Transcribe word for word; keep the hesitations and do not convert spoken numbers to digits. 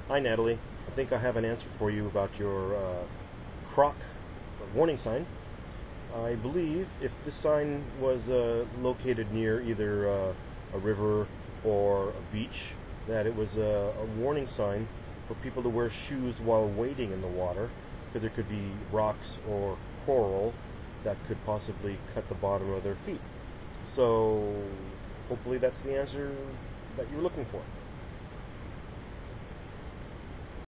Hi, Natalie. I think I have an answer for you about your uh, croc warning sign. I believe if this sign was uh, located near either uh, a river or a beach, that it was a, a warning sign for people to wear shoes while wading in the water, because there could be rocks or coral that could possibly cut the bottom of their feet. So hopefully that's the answer that you're looking for.